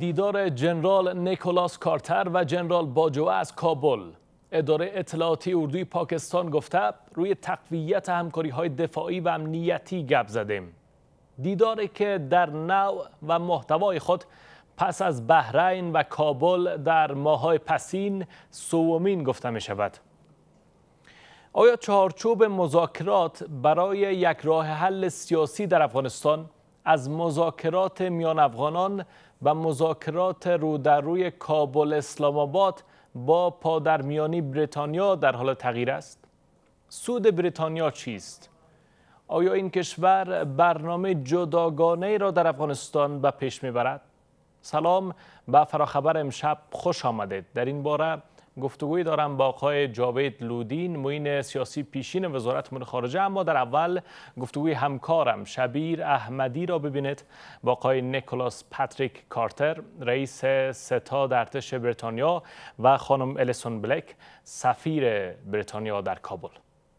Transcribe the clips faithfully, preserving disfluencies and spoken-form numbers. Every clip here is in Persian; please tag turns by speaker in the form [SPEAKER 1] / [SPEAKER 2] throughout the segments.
[SPEAKER 1] دیدار جنرال نیکولاس کارتر و جنرال باجوه از کابل. اداره اطلاعاتی اردوی پاکستان گفته روی تقویت همکاری‌های دفاعی و امنیتی گپ زدیم. دیداری که در نوع و محتوای خود پس از بحرین و کابل در ماه‌های پسین سومین گفته می شود. آیا چارچوب مذاکرات برای یک راه حل سیاسی در افغانستان از مذاکرات میان افغانان و مذاکرات رو در روی کابل اسلام آباد با پادرمیانی بریتانیا در حال تغییر است؟ سود بریتانیا چیست؟ آیا این کشور برنامه جداگانه را در افغانستان به پیش میبرد؟ سلام، به فراخبر امشب خوش آمدید. در این باره گفتگوی دارم با آقای جاوید لودین، معین سیاسی پیشین وزارت امور خارجه. اما در اول گفتگوی همکارم شبیر احمدی را ببینید با آقای نیکولاس پاتریک کارتر، رئیس ستاد ارتش بریتانیا، و خانم الیسون بلک، سفیر بریتانیا در کابل.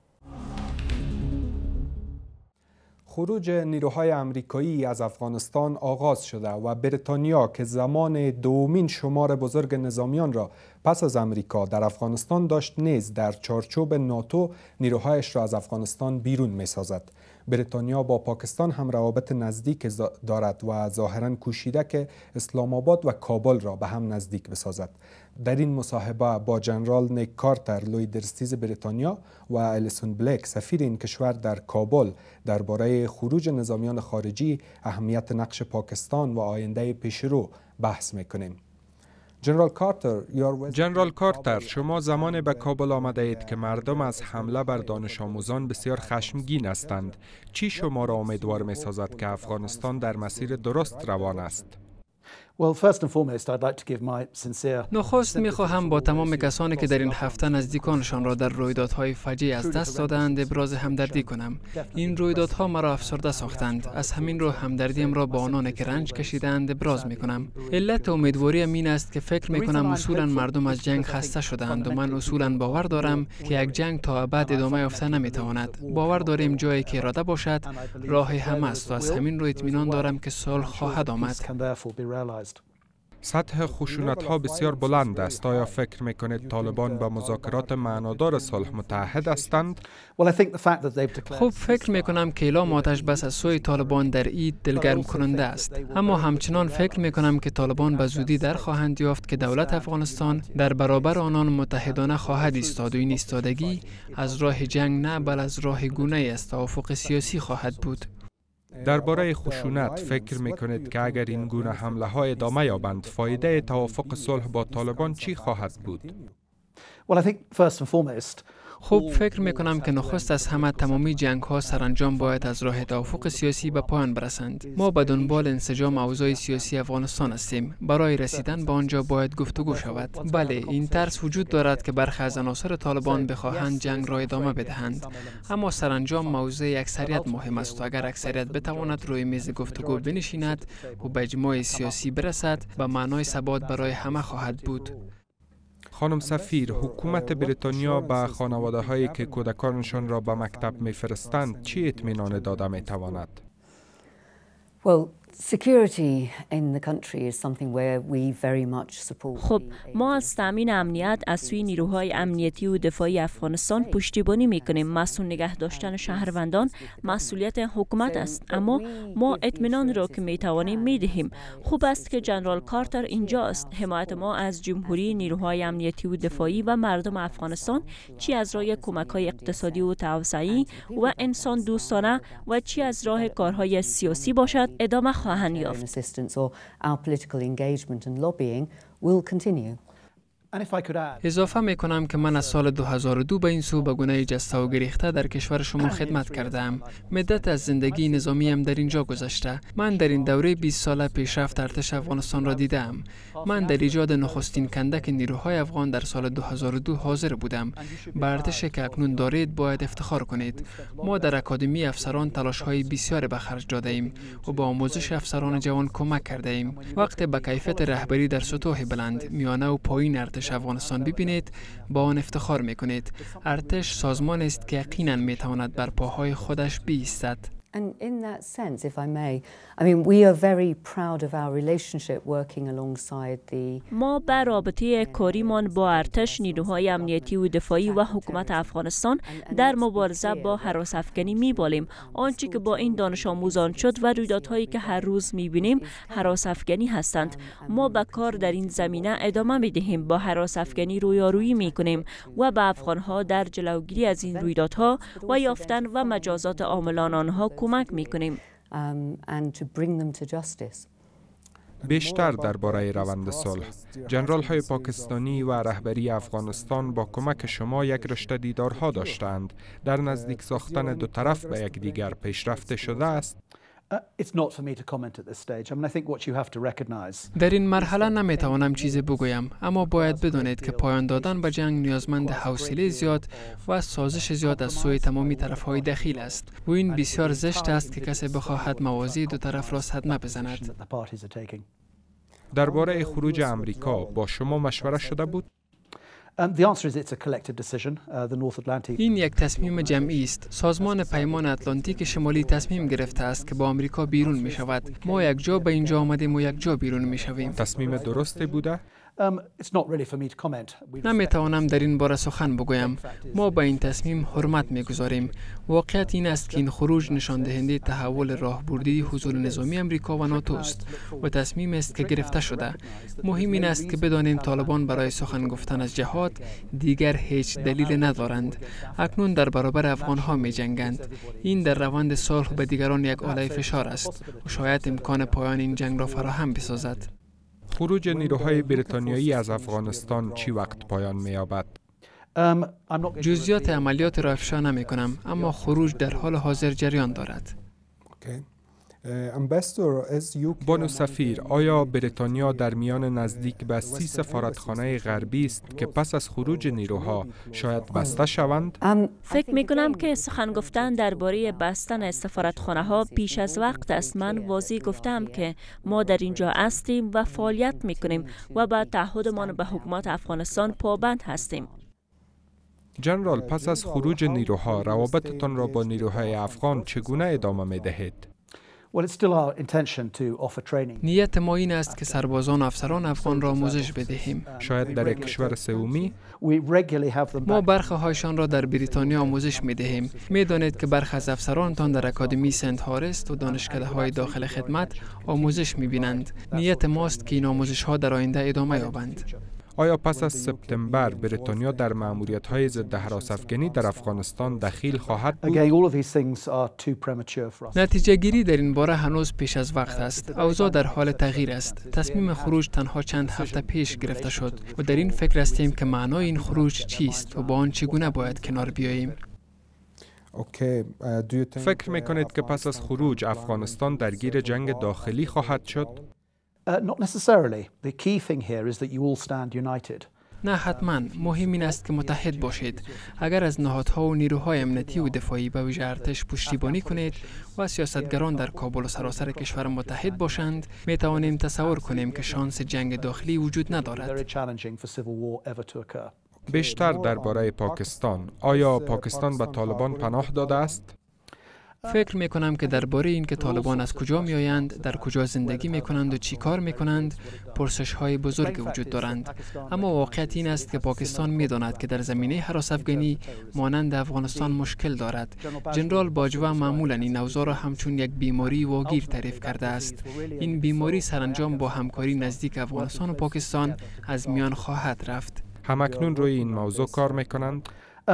[SPEAKER 2] خروج نیروهای آمریکایی از افغانستان آغاز شده و بریتانیا که زمان دومین شمار بزرگ نظامیان را پس از امریکا در افغانستان داشت، نیز در چارچوب ناتو نیروهایش را از افغانستان بیرون می سازد. بریتانیا با پاکستان هم روابط نزدیک دارد و ظاهراً کوشیده که اسلام آباد و کابل را به هم نزدیک بسازد. در این مصاحبه با جنرال نیک کارتر، لوی درستیز بریتانیا، و الیسون بلک، سفیر این کشور در کابل، درباره خروج نظامیان خارجی، اهمیت نقش پاکستان و آینده پیشرو بحث میکنیم. جنرال کارتر
[SPEAKER 3] جنرال کارتر، شما زمان به کابل آمده اید که مردم از حمله بر دانش آموزان بسیار خشمگین هستند. چی شما را امیدوار می سازد که افغانستان در مسیر درست روان است؟
[SPEAKER 4] نخست می‌خواهم با تمام کسانی که در این هفته نزدیکانشان را در رویدادهای فجیع از دست دادند ابراز همدردی کنم. این رویدادها مرا افسرده ساختند. از همین رو همدردیم را با آنان که رنج کشیدند ابراز می‌کنم. علت امیدواریم این است که فکر می‌کنم اصولاً مردم از جنگ خسته شدند و من اصولاً باور دارم که یک جنگ تا ابد ادامه یافته نمی‌تواند. باور داریم جایی که اراده باشد راه همه است و از همین رو اطمینان دارم که صلح خواهد آمد.
[SPEAKER 3] سطح خشونت‌ها بسیار بلند است. آیا فکر می‌کنید طالبان به مذاکرات معنادار صلح متحد هستند؟
[SPEAKER 4] خب فکر می‌کنم که اعلام آتش بس از سوی طالبان در این دلگرم کننده است. اما همچنان فکر می‌کنم که طالبان به زودی در خواهند یافت که دولت افغانستان در برابر آنان متحدانه خواهد ایستاد و این ایستادگی از راه جنگ نه بل از راه گونه است توافق سیاسی خواهد بود.
[SPEAKER 3] درباره خشونت فکر می‌کنید که اگر این گونه حمله ها ادامه یابند، فایده توافق صلح با طالبان چی خواهد بود؟
[SPEAKER 4] خب فکر میکنم که نخست از همه تمامی جنگ ها سرانجام باید از راه توافق سیاسی به پایان برسند. ما به دنبال انسجام اوضاع سیاسی افغانستان هستیم. برای رسیدن به آنجا باید گفتگو شود. بله، این ترس وجود دارد که برخی از عناصر طالبان بخواهند جنگ را ادامه بدهند. اما سرانجام موضوع اکثریت مهم است و اگر اکثریت بتواند روی میز گفتگو بنشیند و به اجماع سیاسی برسد، به معنای ثبات برای همه خواهد بود.
[SPEAKER 3] خانم سفیر، حکومت بریتانیا به خانواده هایی که کودکانشان را به مکتب میفرستند چی اطمینان داده می تواند؟
[SPEAKER 5] خب ما از تامین امنیت از سوی نیروهای امنیتی و دفاعی افغانستان پشتیبانی میکنیم. مسئول نگه داشتن شهروندان مسئولیت حکومت است، اما ما اطمینان را که میتوانیم میدهیم. خوب است که جنرال کارتر اینجا است. حمایت ما از جمهوری، نیروهای امنیتی و دفاعی و مردم افغانستان، چی از راه کمک‌های اقتصادی و توسعه‌ای و انسان دوستانه و چی از راه کارهای سیاسی باشد، ادامه خواهند یافت.
[SPEAKER 4] اضافه می کنم که من از سال دو هزار و دو به این سو به گونه جسته و گریخته در کشور شما خدمت کردم. مدت از زندگی نظامیم در اینجا گذشته. من در این دوره بیست ساله پیشرفت ارتش افغانستان را دیدم. من در ایجاد نخستین کندک نیروهای افغان در سال دو هزار و دو حاضر بودم. به ارتشی که اکنون دارید باید افتخار کنید. ما در اکادمی افسران تلاش‌های بسیار به خرج داده ایم و با آموزش افسران جوان کمک کرده ایم. وقت به کیفیت رهبری در سطوح بلند، میانه و پایین ارتش افغانستان ببینید، با آن افتخار میکنید. ارتش سازمان است که یقینا میتواند بر پاهای خودش بایستد.
[SPEAKER 6] And in that sense, if I may, I mean, we are very proud of our relationship working alongside the
[SPEAKER 5] ما بر رابطه کاریمان با ارتش، نیروهای امنیتی و دفاعی و حکومت افغانستان در مبارزه با هراس افکنی می‌بالیم. آنچه که با این دانش آموزان شد و رویدادهایی که هر روز می‌بینیم هراس افکنی هستند. ما به کار در این زمینه ادامه می‌دهیم، با هراس افکنی رویارویی می‌کنیم و به افغان‌ها در جلوگیری از این رویدادها و یافتن و مجازات عاملان آنها کمک می‌کنیم.
[SPEAKER 3] بیشتر درباره روند صلح، جنرال های پاکستانی و رهبری افغانستان با کمک شما یک رشته دیدارها داشتند. در نزدیک ساختن دو طرف به یکدیگر پیشرفت شده است.
[SPEAKER 4] در این مرحله نمیتوانم چیزی بگویم، اما باید بدانید که پایان دادن به جنگ نیازمند حوصله زیاد و سازش زیاد از سوی تمامی طرفهای دخیل است و این بسیار زشت است که کسی بخواهد موازی دو طرف را صدمه بزند.
[SPEAKER 3] درباره خروج امریکا با شما مشوره شده بود؟
[SPEAKER 4] این یک تصمیم جمعی است. سازمان پیمان اتلانتیک شمالی تصمیم گرفته است که با آمریکا بیرون می شود. ما یک جا به اینجا آمدیم و یک جا بیرون می شویم.
[SPEAKER 3] تصمیم درستی بوده؟
[SPEAKER 4] نمیتوانم در این باره سخن بگویم. ما به این تصمیم حرمت میگذاریم. واقعیت این است که این خروج نشان دهنده تحول راهبردی حضور نظامی امریکا و ناتو است و تصمیم است که گرفته شده. مهم این است که بدانیم طالبان برای سخن گفتن از جهاد دیگر هیچ دلیل ندارند. اکنون در برابر افغانها می جنگند. این در روند صلح به دیگران یک آله فشار است و شاید امکان پایان این جنگ را فراهم بسازد.
[SPEAKER 3] خروج نیروهای بریتانیایی از افغانستان چی وقت پایان می‌یابد؟
[SPEAKER 4] جزئیات عملیات را افشا نمی کنم، اما خروج در حال حاضر جریان دارد.
[SPEAKER 3] بانو سفیر، آیا بریتانیا در میان نزدیک به سی سفارتخانه غربی است که پس از خروج نیروها شاید بسته شوند؟
[SPEAKER 5] فکر می کنم که سخن گفتن درباره بستن سفارتخانه ها پیش از وقت است. من واضح گفتم که ما در اینجا هستیم و فعالیت می کنیم و به تعهدمان به حکومت افغانستان پابند هستیم.
[SPEAKER 3] جنرال، پس از خروج نیروها روابطتان را با نیروهای افغان چگونه ادامه می دهید؟
[SPEAKER 4] نیت ما این است که سربازان و افسران افغان را آموزش بدهیم.
[SPEAKER 3] شاید در یک کشور سومی؟
[SPEAKER 4] ما برخی هایشان را در بریتانیا آموزش می دهیم. می دانید که برخی از افسرانتان در اکادمی سنت هارست و دانشکده های داخل خدمت آموزش می بینند. نیت ماست که این آموزش ها در آینده ادامه یابند.
[SPEAKER 3] آیا پس از سپتامبر بریتانیا در مأموریت‌های ضد هراس افکنی در افغانستان دخیل خواهد بود؟
[SPEAKER 4] نتیجه گیری در این باره هنوز پیش از وقت است. اوضاع در حال تغییر است. تصمیم خروج تنها چند هفته پیش گرفته شد و در این فکر هستیم که معنای این خروج چیست و با آن چگونه باید کنار بیاییم.
[SPEAKER 3] فکر می‌کنید که پس از خروج افغانستان درگیر جنگ داخلی خواهد شد؟
[SPEAKER 7] Not necessarily. The key thing here is that you all stand united.
[SPEAKER 4] نه حتما. مهم این است که متحد باشید. اگر از نهادها و نیروهای امنیتی و دفاعی به ویژه ارتش پشتیبانی کنید و سیاستگران در کابل و سراسر کشور متحد باشند، می توانیم تصور کنیم که شانس جنگ داخلی وجود ندارد.
[SPEAKER 3] بیشتر درباره پاکستان. آیا پاکستان به طالبان پناه داده است؟
[SPEAKER 4] فکر می کنم که درباره این که طالبان از کجا می آیند، در کجا زندگی می کنند و چی کار می کنند، پرسش های بزرگ وجود دارند. اما واقعیت این است که پاکستان می داند که در زمینه هراس افغانی مانند افغانستان مشکل دارد. جنرال باجوه معمولا این اوضاع را همچون یک بیماری واگیر تعریف کرده است. این بیماری سرانجام با همکاری نزدیک افغانستان و پاکستان از میان خواهد رفت.
[SPEAKER 3] همکنون روی این موضوع کار می کنند؟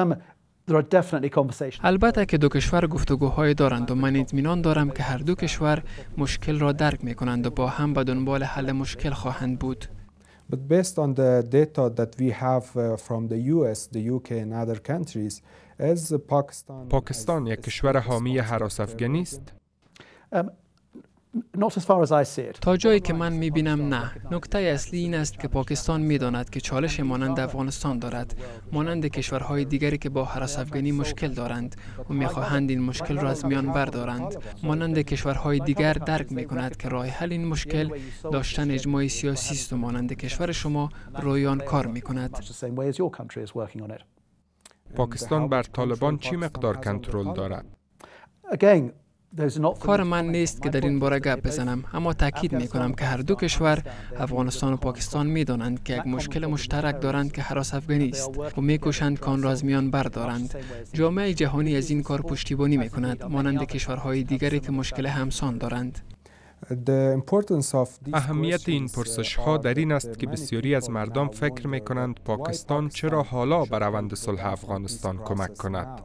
[SPEAKER 4] البته که دو کشور گفتگوهای دارند و من اطمینان دارم که هر دو کشور مشکل را درک می کنند و با هم به دنبال حل مشکل خواهند بود.
[SPEAKER 2] But based on the data that we have from the U S, the U K and other countries, as Pakistan
[SPEAKER 3] پاکستان یک کشور حامی هراس افغانی است؟
[SPEAKER 7] Not as far as I see it.
[SPEAKER 4] تا جایی که من می‌بینم نه. نکته اصلی این است که پاکستان می‌داند که چالش مانند افغانستان دارد، مانند کشورهای دیگری که با هراس افغانی مشکل دارند و می‌خواهند این مشکل را از میان بردارند. مانند کشورهای دیگر درک می‌کند که راه حل این مشکل داشتن اجماع سیاسی است و مانند کشور شما روی آن کار می‌کند.
[SPEAKER 3] پاکستان بر طالبان چی مقدار کنترل دارد؟
[SPEAKER 7] Again,
[SPEAKER 4] کار من نیست که در این باره گپ بزنم، اما تاکید می کنم که هر دو کشور افغانستان و پاکستان می دانند که یک مشکل مشترک دارند که هراس افغانی است و می کوشند که آن را از میان بردارند. جامعه جهانی از این کار پشتیبانی می کند، مانند کشورهای دیگری که مشکل همسان دارند.
[SPEAKER 3] اهمیت این پرسش ها در این است که بسیاری از مردم فکر می کنند پاکستان چرا حالا به روند صلح افغانستان کمک کند.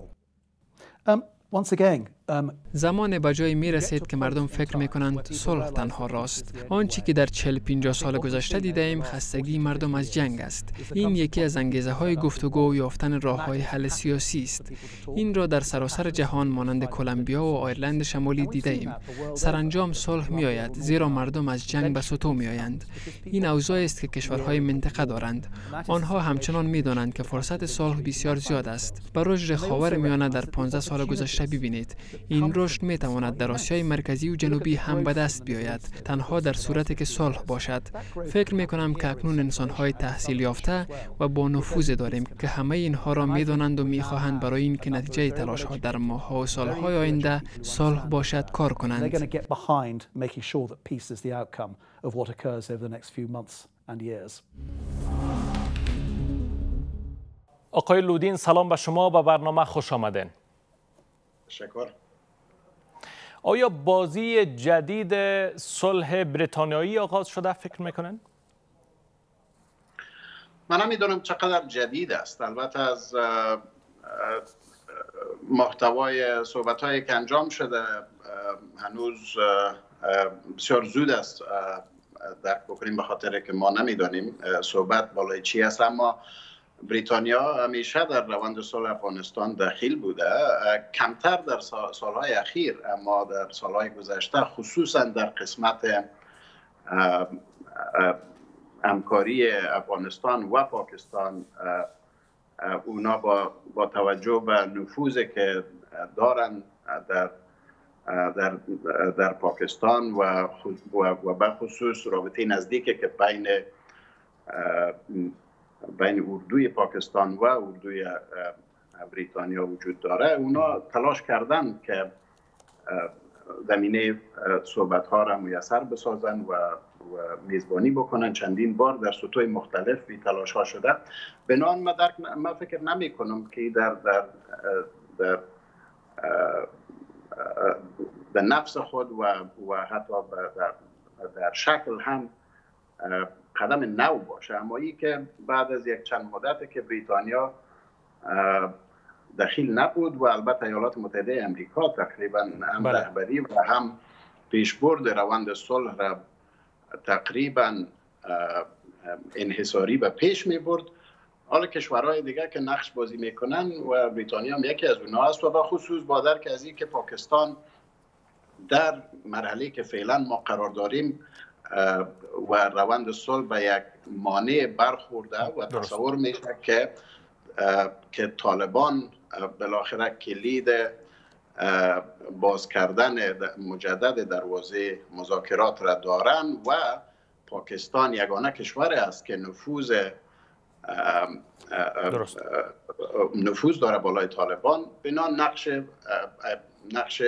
[SPEAKER 4] زمان به جای می رسید که مردم فکر می کنند صلح تنها راست. آنچه که در چهل پنجاه سال گذشته دیده ایم خستگی مردم از جنگ است. این یکی از انگیزه های گفتگو و یافتن راه های حل سیاسی است. این را در سراسر جهان مانند کلمبیا و آیرلند شمالی دیده ایم. سرانجام صلح می آید زیرا مردم از جنگ به سطوح می آیند. این اوضاع است که کشورهای منطقه دارند. آنها همچنان می دانند که فرصت صلح بسیار زیاد است. بر رشد خاورمیانه در پانزده سال گذشته ببینید. این رشد می تواند در آسیای مرکزی و جنوبی هم به دست بیاید، تنها در صورتی که صلح باشد. فکر می کنم که اکنون انسان‌های تحصیل یافته و با نفوذ داریم که همه اینها را می دانند و می خواهند برای اینکه نتیجه تلاش‌ها در ماه‌ها و سال‌های آینده صلح باشد کار کنند.
[SPEAKER 1] آقای لودین، سلام به شما، به برنامه خوش آمدین.
[SPEAKER 8] تشکر.
[SPEAKER 1] آیا بازی جدید صلح بریتانیایی آغاز شده فکر میکنن؟
[SPEAKER 8] من نمیدونم چقدر جدید است. البته از محتوای صحبت‌هایی که انجام شده هنوز بسیار زود است درک بکنیم، به خاطر که ما نمیدانیم صحبت بالای چی است. اما بریتانیا همیشه در روند صلح افغانستان دخیل بوده، کمتر در سالهای اخیر، اما در سالهای گذشته خصوصا در قسمت همکاری افغانستان و پاکستان، اونا با, با توجه به نفوذی که دارن در در در پاکستان و و به خصوص رابطه نزدیکی که بین بین اردوی پاکستان و اردوی بریتانیا وجود داره، اونا تلاش کردن که زمینه صحبت ها را میسر بسازن و, و میزبانی بکنن. چندین بار در سطوح مختلفی تلاش ها شده. بنابراین من, من فکر نمی کنم که در در در در نفس خود و و حتی در در شکل هم قدم نو باشه. اما ای که بعد از یک چند مدت که بریتانیا دخیل نبود و البته ایالات متحده امریکا تقریبا هم رهبری و هم پیشبرد روند صلح را تقریبا انحصاری به پیش می برد، حالا کشورهای دیگه که نقش بازی میکنن و بریتانیا هم یکی از اونها است، و به خصوص با درک از این که پاکستان در مرحله که فعلا ما قرار داریم و روند صلح به یک مانع برخورده و تصور میشه که که طالبان بالاخره کلید باز کردن مجدد دروازه مذاکرات را دارن و پاکستان یگانه کشور است که نفوذ نفوذ داره بالای طالبان. بنا نقش نقش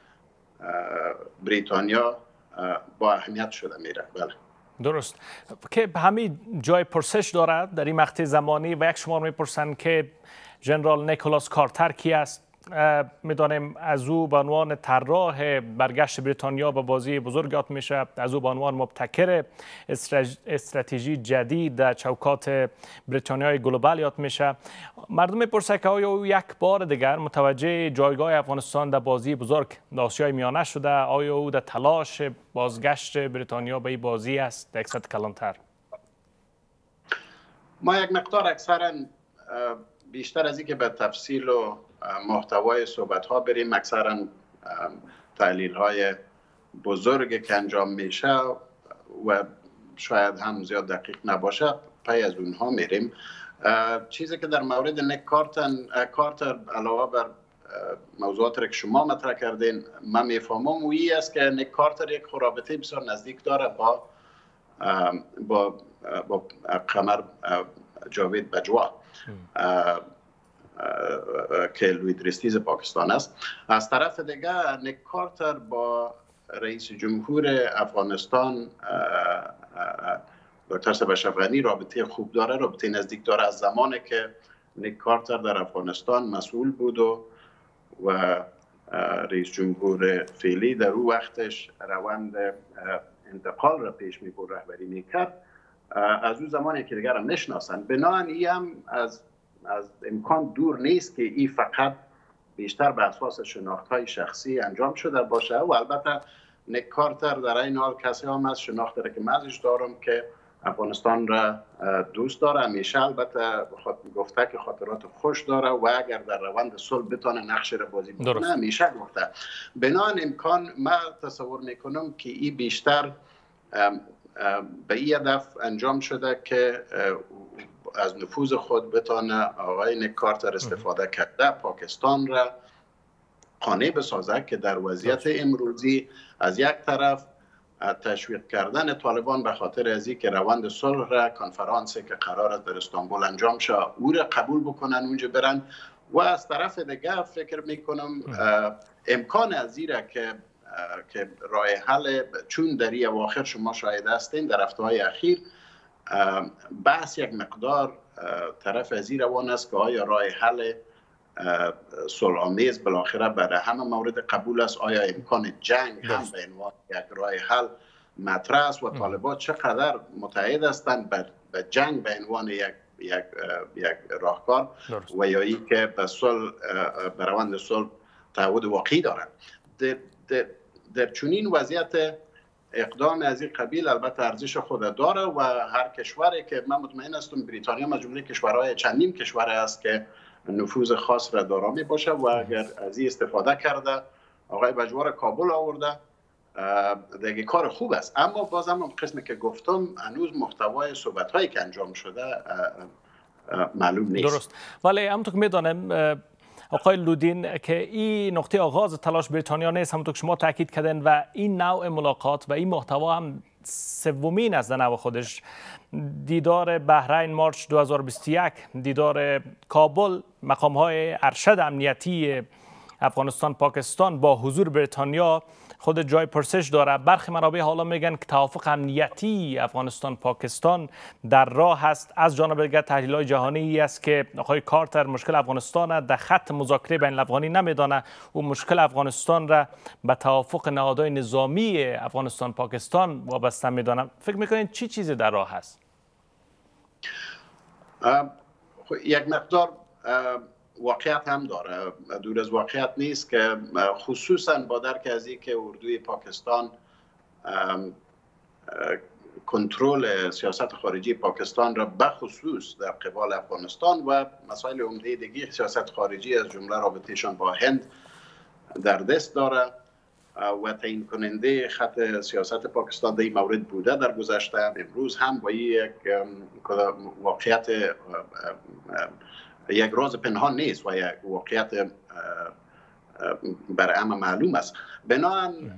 [SPEAKER 8] بریتانیا با اهمیت شده میره. بله
[SPEAKER 1] درست که همین جای پرسش دارد در این مقطع زمانی و یک شمار میپرسند که ژنرال نیکولاس کارتر کی است. میدانیم از او به عنوان طراح برگشت بریتانیا به بازی بزرگ یاد میشه، از او به عنوان مبتکر استراتژی جدید در چوکات بریتانیای گلوبال یاد میشه. مردم میپرسند که آیا او یک بار دیگر متوجه جایگاه افغانستان در بازی بزرگ در آسیای میانه شده؟ آیا او در تلاش بازگشت بریتانیا به این بازی است؟ در یک سطح کلانتر
[SPEAKER 8] ما یک مقدار اکثرا بیشتر از این که به تفصیل و محتوای صحبت ها بریم، اکثرا تحلیل های بزرگ که انجام میشه و شاید هم زیاد دقیق نباشه پی از اونها میریم. چیزی که در مورد نیک کارتر علاوه بر موضوعات که شما مطرح کردین من میفهمم و ای است که نیک کارتر یک رابطه بسیار نزدیک داره با با با قمر جاوید بجوا که لوید ریستیز پاکستان است. از طرف دیگه نیک کارتر با رئیس جمهور افغانستان دکتر اشرف غنی رابطه خوب داره، رابطه نزدیک داره از زمانی که نیک کارتر در افغانستان مسئول بود و و رئیس جمهور فعلی در او وقتش روند انتقال را پیش می برد، رهبری میکرد. از اون زمانی که دیگر هم نشناسن. بنابراین هم از از امکان دور نیست که این فقط بیشتر به اساس شناخت‌های شخصی انجام شده باشه و البته نیک کارتر در این حال کسی هم از شناخت داره که من ازش دارم که افغانستان را دوست داره، همیشه البته گفته که خاطرات خوش داره و اگر در روند صلح بتونه نقش را بازی بکنه همیشه گفته. بنابراین امکان من تصور میکنم که این بیشتر به این هدف انجام شده که از نفوذ خود بتونه آقای نیک کارتر استفاده کرده پاکستان را قانع بسازه که در وضعیت امروزی از یک طرف تشویق کردن طالبان به خاطر از اینکه روند صلح را کنفرانسی که قرار است در استانبول انجام شه او را قبول بکنن اونجا برن و از طرف دیگه فکر میکنم امکان از این را که که راه حل چون در این اواخر شما شاهد هستین در هفته‌های اخیر بحث یک مقدار طرف از این روان است که آیا راه حل صلح‌آمیز بالاخره برای همه مورد قبول است، آیا امکان جنگ هم به عنوان یک راه حل مطرح است و طالبان چقدر متحد هستند به جنگ به عنوان یک یک یک راهکار و یا ای که به صلح به روند صلح تعهد واقعی دارند. در, در, در چنین وضعیت اقدام از این قبیل البته ارزش خود داره و هر کشوری که من مطمئن هستم بریتانیا از جمله کشورهای چندین کشور است که نفوذ خاص را دارا می باشه و اگر از این استفاده کرده آقای بجوار کابل آورده دیگه کار خوب است. اما بازم اون قسمی که گفتم هنوز محتوای صحبت هایی که انجام شده معلوم نیست.
[SPEAKER 1] درست، ولی همونطور که میدانم آقای لودین که این نقطه آغاز تلاش بریتانیا نیست، همونطور که شما تاکید کردین و این نوع ملاقات و این محتوا هم سومین از نوع خودش، دیدار بحرین مارچ دو هزار و بیست و یک، دیدار کابل، مقام‌های ارشد امنیتی افغانستان پاکستان با حضور بریتانیا خود جای پرسش داره. برخی منابع حالا میگن که توافق امنیتی افغانستان پاکستان در راه است. از جانب دیگر تحلیل‌های جهانی است که آقای کارتر مشکل افغانستان در خط مذاکره بین الافغانی نمیدانه و مشکل افغانستان را به توافق نهادهای نظامی افغانستان پاکستان وابسته میدانه. فکر میکنین چی چیزی در راه است؟
[SPEAKER 8] یک مقدار واقعیت هم داره، دور از واقعیت نیست که خصوصا با درک از این که اردوی پاکستان کنترل سیاست خارجی پاکستان را بخصوص در قبال افغانستان و مسائل عمده دیگه سیاست خارجی از جمله رابطهشان با هند در دست داره و تعیین کننده خط سیاست پاکستان در این مورد بوده در گذشته. امروز هم با یک واقعیت یک راز پنهان نیست و یک واقعیت برای همه معلوم است. بنابراین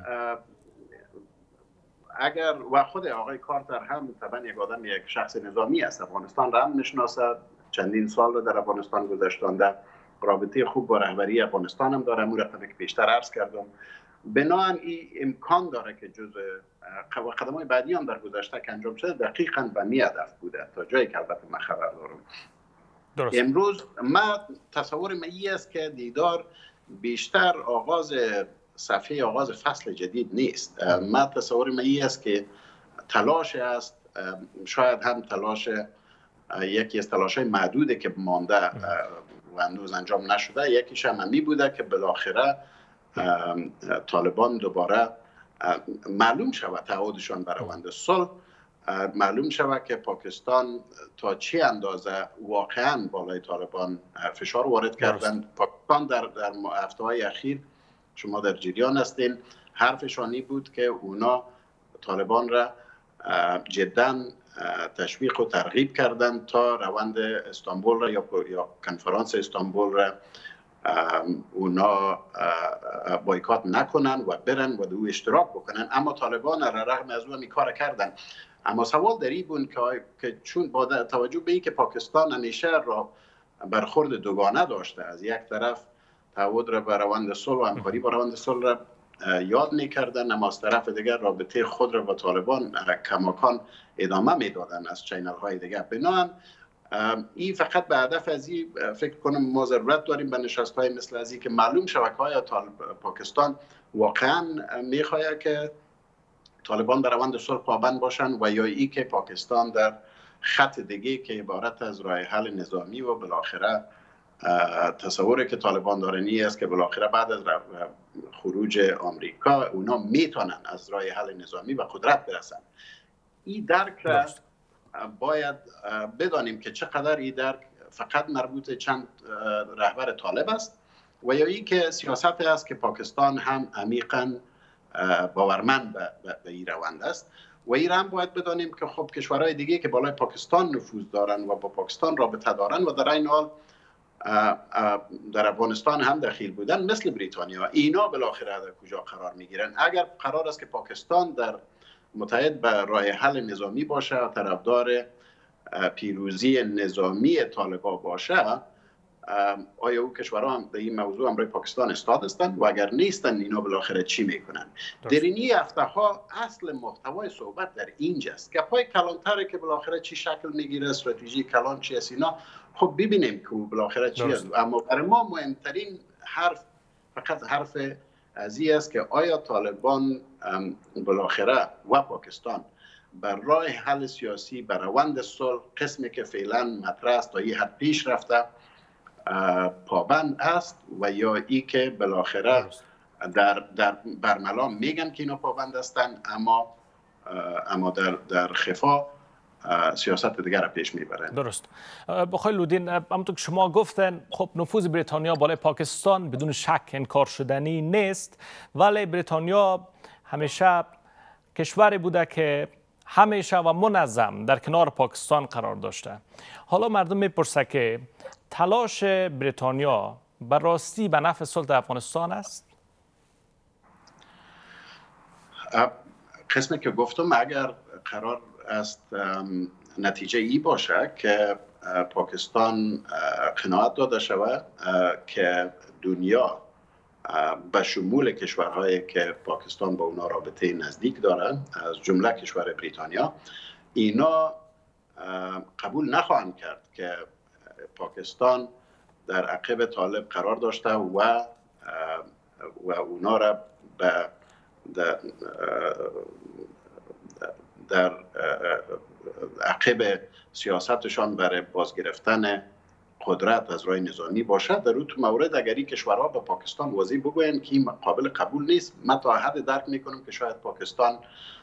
[SPEAKER 8] اگر و خود آقای کارتر هم طبعا یک آدم یک شخص نظامی است، افغانستان را هم میشناسه، چندین سال را در افغانستان گذشتانده، رابطه خوب با رهبری افغانستان هم داره، اون رقمی که بیشتر عرض کردم. بنابراین این امکان داره که جزء قدم‌های بعدی هم در گذشته که انجام شده دقیقاً به می هدف بوده تا جایی که البته من خبر دارم. درست. امروز ما تصور من این است که دیدار بیشتر آغاز صفحه آغاز فصل جدید نیست. ما تصور من این است که تلاش است، شاید هم تلاش یکی از تلاش‌های معدوده که مانده و هنوز انجام نشده، یکیش هم می بوده که بالاخره طالبان دوباره معلوم شود تعهدشان بر روند صلح، معلوم شود که پاکستان تا چه اندازه واقعا بالای طالبان فشار وارد کردن. پاکستان در در هفته‌های اخیر شما در جریان هستین، حرفشان این بود که اونا طالبان را جدا تشویق و ترغیب کردن تا روند استانبول را یا یا کنفرانس استانبول را اونا بایکات نکنن و برن و دو اشتراک بکنن. اما طالبان را رغم از اون کار کردن. اما سوال در این بود که چون با توجه به این که پاکستان همیشه را برخورد دوگانه داشته. از یک طرف تعهد را به روند صلح و همکاری با روند صلح را یاد میکردن، اما از طرف دیگر رابطه خود را با طالبان کماکان ادامه میدادن از چینل های دیگر. بنابراین این فقط به هدف از این فکر کنم ما ضرورت داریم به نشست های مثل از این که معلوم شبکه های پاکستان واقعا میخواهد که طالبان در روند صلح پابند باشند و یا ای که پاکستان در خط دیگه که عبارت از راه حل نظامی و بالاخره تصوری که طالبان دارن است که بالاخره بعد از خروج آمریکا اونا میتونن از راه حل نظامی به قدرت برسن. این درک را باید بدانیم که چقدر این درک فقط مربوط چند رهبر طالب است و یا این که سیاست است که پاکستان هم عمیقاً باورمند به این روند است و این هم باید بدانیم که خب کشورهای دیگه که بالای پاکستان نفوذ دارن و با پاکستان رابطه دارن و در این حال در افغانستان هم دخیل بودن مثل بریتانیا، اینا بالاخره در کجا قرار میگیرن؟ اگر قرار است که پاکستان در متحد به راه حل نظامی باشه و طرفدار پیروزی نظامی طالبان باشه، آیا او کشورها هم در این موضوع همراه پاکستان استاد هستند و اگر نیستن اینا بالاخره چی میکنن؟ در این هفته ها اصل محتوای صحبت در اینجاست. گپای کلانتره که بالاخره چی شکل میگیره، استراتژی کلان چی است، اینا خب ببینیم که بالاخره چی است. اما برای ما مهمترین حرف فقط حرف از این است که آیا طالبان بالاخره و پاکستان بر راه حل سیاسی بر روند صلح قسمی که فعلا مطرح است تا این حد پیش رفته پابند است و یا ای که بالاخره در در برملا میگن که اینا پابند هستند اما اما در در خفا سیاست دیگر را پیش میبرند.
[SPEAKER 1] درست. بخوای لودین، همونطور که شما گفتن خب نفوذ بریتانیا بالای پاکستان بدون شک انکار شدنی نیست، ولی بریتانیا همیشه کشوری بوده که همیشه و منظم در کنار پاکستان قرار داشته. حالا مردم میپرسه که تلاش بریتانیا بر راستی به نفع صلح افغانستان است؟
[SPEAKER 8] قسمی که گفتم اگر قرار است نتیجه ای باشه که پاکستان قناعت داده شود که دنیا به شمول کشورهایی که پاکستان با اونا رابطه نزدیک داره از جمله کشور بریتانیا، اینا قبول نخواهند کرد که پاکستان در عقب طالب قرار داشته و و اونا را به در, در عقب سیاستشان برای بازگرفتن قدرت از راه نظامی باشد. در اون مورد اگری کشورها به پاکستان واضح بگویند که این قابل قبول نیست، من تا حد درک میکنم که شاید پاکستان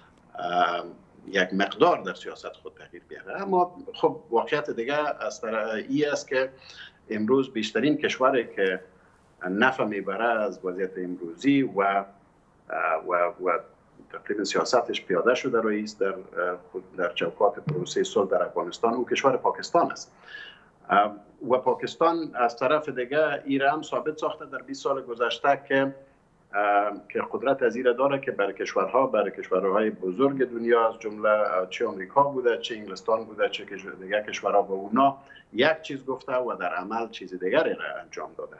[SPEAKER 8] یک مقدار در سیاست خود تغییر بیاره. اما خب واقعیت دیگه از ای است که امروز بیشترین کشوری که نفع میبره از وضعیت امروزی و و و تقریبا سیاستش پیاده شده روی است در در چوکات پروسه صلح در افغانستان، او کشور پاکستان است. و پاکستان از طرف دیگه ایران ثابت ساخته در بیست سال گذشته که که قدرت از ایره داره که برای کشورها برای کشورهای بزرگ دنیا از جمله چه آمریکا بوده، چه انگلستان بوده، چه دیگه کشورها با اونا یک چیز گفته و در عمل چیز دیگری را انجام داده.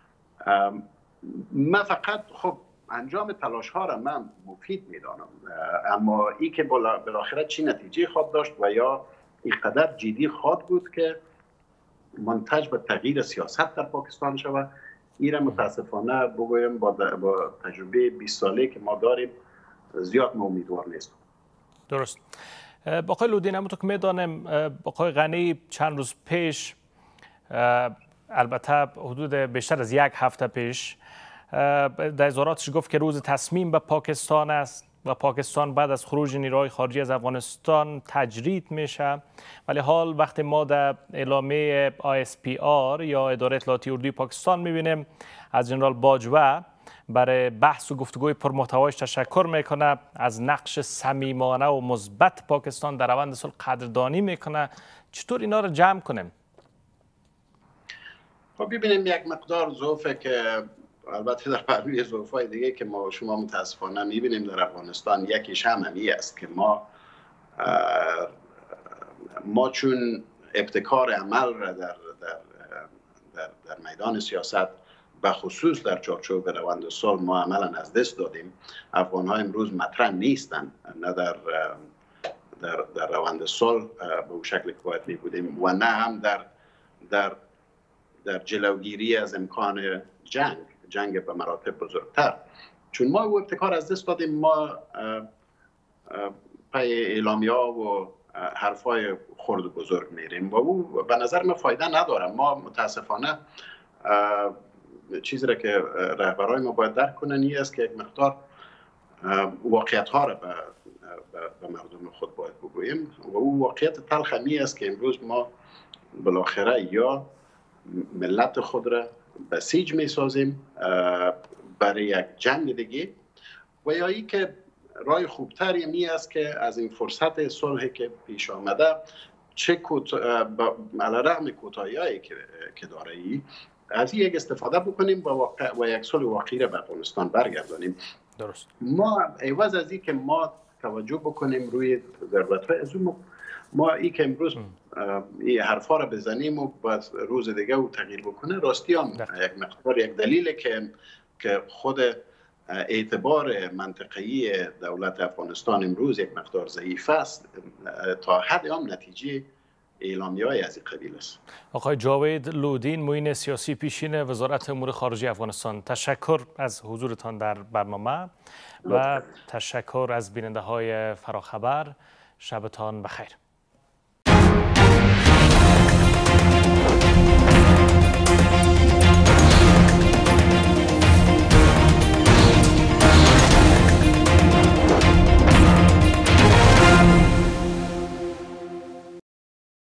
[SPEAKER 8] من فقط خب انجام تلاش ها را من مفید میدانم، اما ای که بالاخره چی نتیجه خواهد داشت و یا اینقدر جدی خواهد بود که منتج به تغییر سیاست در پاکستان شود، این را متاسفانه بگویم با, با تجربه بیست ساله که ما داریم زیاد ما امیدوار نیستم.
[SPEAKER 1] درست. آقای لودین، همونطور که میدانم آقای غنی چند روز پیش، البته حدود بیشتر از یک هفته پیش، در اظهاراتش گفت که روز تصمیم به پاکستان است و پاکستان بعد از خروج نیروهای خارجی از افغانستان تجرید میشه. ولی حال وقتی ما در اعلامیه آی اس پی آر یا اداره اطلاعاتی اردوی پاکستان میبینیم از جنرال باجوه برای بحث و گفتگوی پرمحتوایش تشکر میکنه، از نقش صمیمانه و مثبت پاکستان در روند صلح قدردانی میکنه. چطور اینا رو جمع کنیم؟
[SPEAKER 8] خب ببینیم یک مقدار ضعفه که البته در پهلوی ضعف‌های دیگه که ما شما متاسفانه می‌بینیم در افغانستان، یکیش هم همی است که ما ما چون ابتکار عمل را در در در میدان سیاست به خصوص در چارچوب روند صلح ما عملا از دست دادیم. افغان ها امروز مطرح نیستند، نه در در در روند صلح به اون شکل که باید می بودیم و نه هم در در در جلوگیری از امکان جنگ جنگ به مراتب بزرگتر. چون ما او ابتکار از دست دادیم، ما پی اعلامیا و حرفای خرد و بزرگ میریم و او به نظر من فایده نداره. ما متاسفانه چیزی را که رهبرای ما باید درک کنن این است که یک مقدار واقعیت ها را به به مردم خود باید بگوییم و او واقعیت تلخ می است که امروز ما بالاخره یا ملت خود را بسیج می سازیم برای یک جنگ دیگه و یا ای که راه خوبتری می است که از این فرصت صلحی که پیش آمده چه علیرغم کوتاهی‌هایی که که داره ای از یک استفاده بکنیم و, واقع و یک صلح واقعی را به افغانستان برگردانیم.
[SPEAKER 1] درست.
[SPEAKER 8] ما عوض از این که ما توجه بکنیم روی ضرورت‌های از اون، ما ای که امروز این حرفا را بزنیم و باز روز دیگه او تغییر بکنه، راستی هم یک مقدار یک دلیل که که خود اعتبار منطقه‌ای دولت افغانستان امروز یک مقدار ضعیف است، تا حد هم نتیجه اعلامیه‌های از این قبیل است.
[SPEAKER 1] آقای جاوید لودین، معین سیاسی پیشین وزارت امور خارجه افغانستان، تشکر از حضورتان در برنامه و تشکر از بیننده های فراخبر. شبتان بخیر.